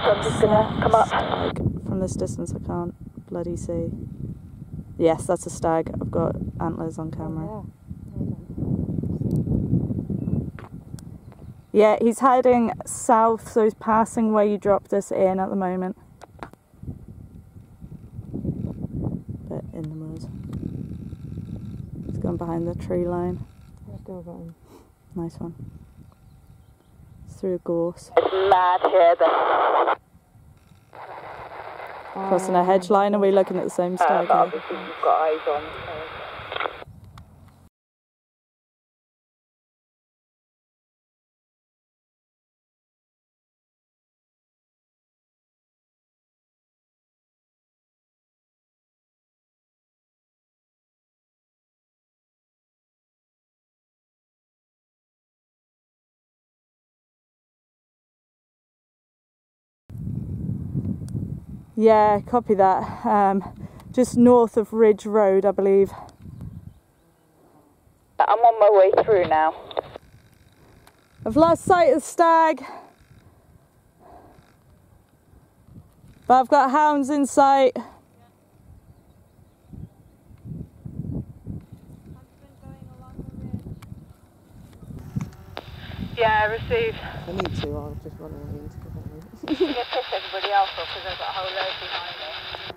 so I'm just gonna come up. Stag. From this distance I can't bloody see. Yes, that's a stag. I've got antlers on camera. Yeah, he's heading south, so he's passing where you dropped us in at the moment. But in the mud. He's gone behind the tree line. Nice one. It's through a gorse. It's mad here. Crossing a hedge line, are we looking at the same stag here? Obviously you've got eyes on. So. Yeah, copy that. Just north of Ridge Road, I believe. I'm on my way through now. I've lost sight of stag, but I've got hounds in sight. Yeah, received. I need to, I'll just run away into the venue. You can piss everybody else off because I've got a whole load behind me.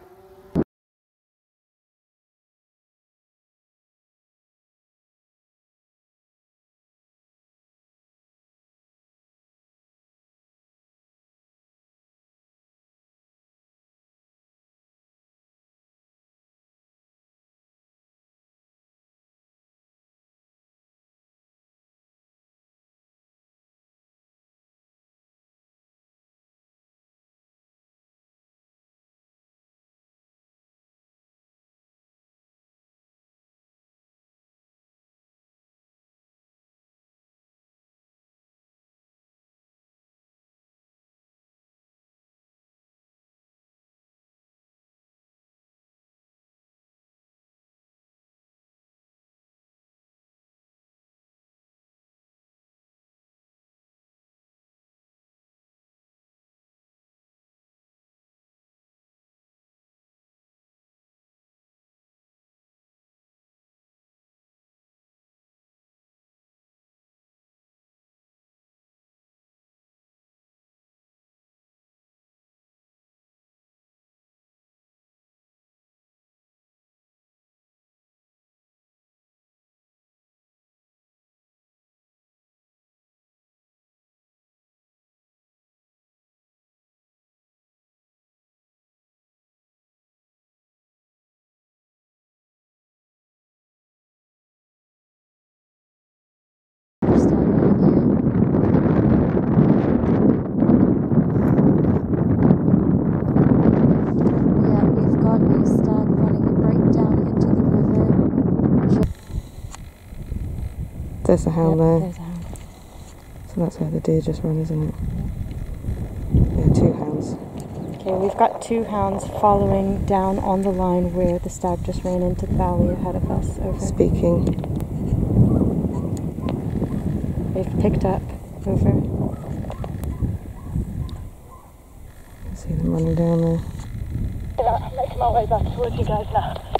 There's a hound there. There's a hound. So that's where the deer just run, isn't it? Yeah, 2 hounds. Okay, we've got 2 hounds following down on the line where the stag just ran into the valley ahead of us. Over. Speaking. They've picked up. Over. I see them running down there. I'm making my way back towards you guys now.